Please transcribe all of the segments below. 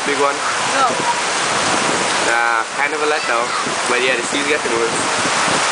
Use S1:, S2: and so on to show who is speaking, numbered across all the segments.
S1: big one?
S2: No.
S1: Kind of a letdown. But yeah, the sea's getting worse.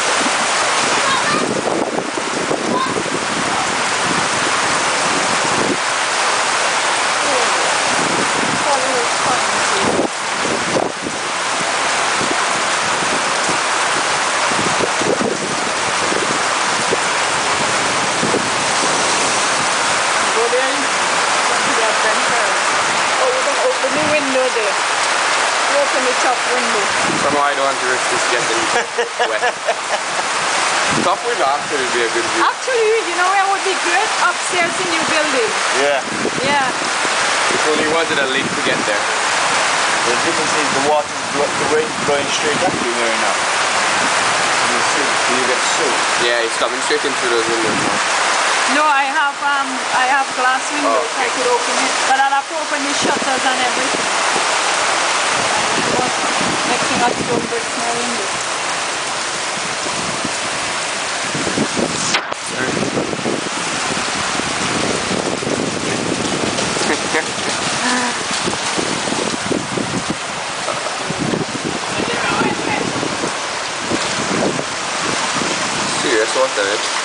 S2: Open the window there. Open the top window.
S1: Somehow I don't want to risk this getting wet. Top window actually would be a good view.
S2: Actually, you know where would be good? Upstairs in your building.
S1: Yeah.
S2: Yeah.
S1: If only you wanted a lake to get there.
S3: The difference is the water's the rain's blowing straight at you right now. You get soaked.
S1: Yeah, it's coming straight into those windows now.
S2: No, I have glass windows.
S1: Oh, okay.
S2: I could open it, but I'll have to open the shutters and everything. Next thing I don't break my window.
S1: Serious, what the heck?